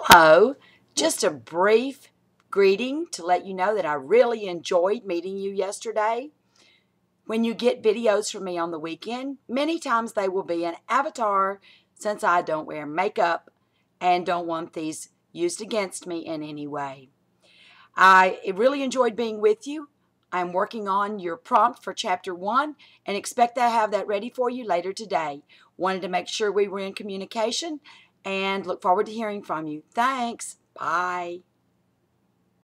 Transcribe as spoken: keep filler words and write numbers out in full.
Hello, just a brief greeting to let you know that I really enjoyed meeting you yesterday. When you get videos from me on the weekend, many times they will be an avatar since I don't wear makeup and don't want these used against me in any way. I really enjoyed being with you. I'm working on your prompt for chapter one and expect to have that ready for you later today. Wanted to make sure we were in communication and look forward to hearing from you. Thanks. Bye.